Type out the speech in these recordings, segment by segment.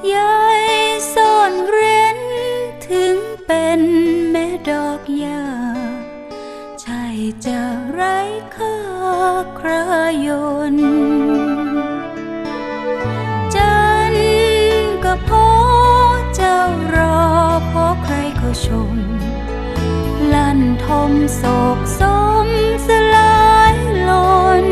ใยซ่อนเร้นถึงเป็นแม่ดอกหญ้าใช่จะไร้ค่าครายนจันก็เพราะเจ้ารอเพราะใครเขาชมลั่นทมโศกสมสลายลน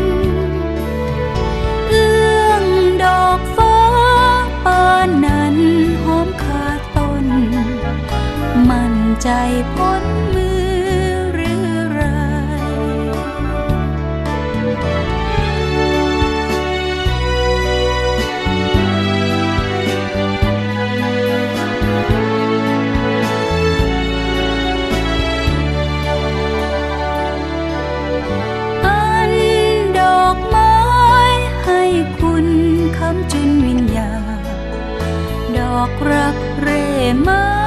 เอื้องดอกฟ้าปานนั้นหอมขาต้นมั่นใจพ้นมือหรือไรดอกรักเร่มา